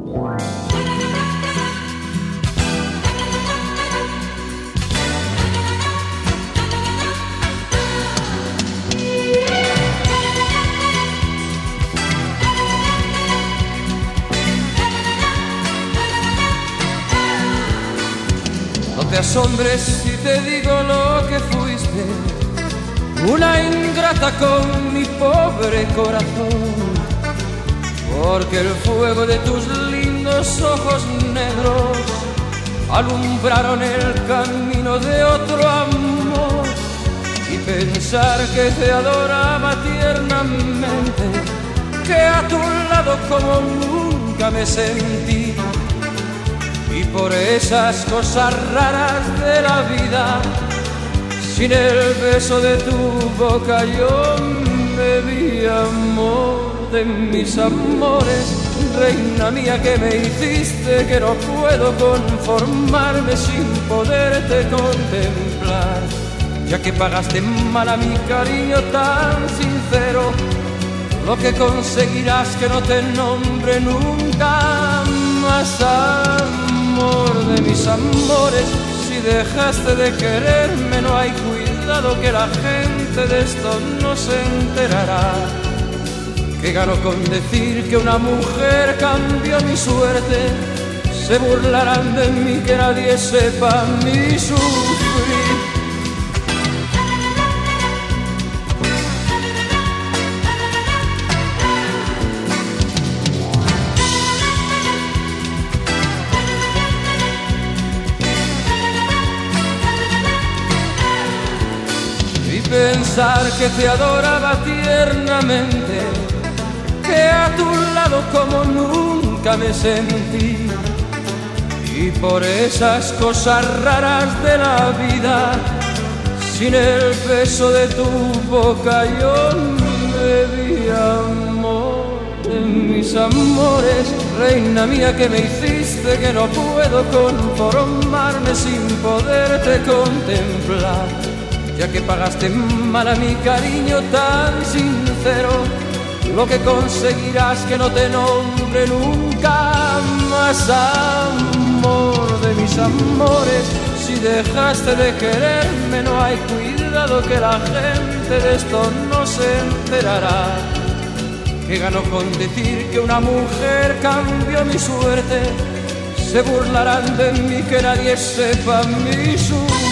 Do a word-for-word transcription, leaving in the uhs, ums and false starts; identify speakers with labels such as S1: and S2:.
S1: No te asombres si te digo lo que fuiste, una ingrata con mi pobre corazón, porque el fuego de tus lindos ojos negros alumbraron el camino de otro amor. Y pensar que te adoraba tiernamente, que a tu lado como nunca me sentí, y por esas cosas raras de la vida, sin el beso de tu boca yo me vi, amor de mis amores, reina mía que me hiciste, que no puedo conformarme sin poderte contemplar, ya que pagaste mal a mi cariño tan sincero, lo que conseguirás que no te nombre nunca más, amor de mis amores. Si dejaste de quererme, no hay cuidado que la gente de esto no se enterará. Que gano con decir que una mujer cambió mi suerte, se burlarán de mí, que nadie sepa mi sufrir. Pensar que te adoraba tiernamente, que a tu lado como nunca me sentí, y por esas cosas raras de la vida, sin el beso de tu boca yo me vi, amor de mis amores, reina mía que me hiciste, que no puedo conformarme sin poderte contemplar, ya que pagaste mal a mi cariño tan sincero, lo que conseguirás que no te nombre nunca más, amor de mis amores. Si dejaste de quererme, no hay cuidado que la gente de esto no se enterará. Que gano con decir que una mujer cambió mi suerte, se burlarán de mí, que nadie sepa mi suerte.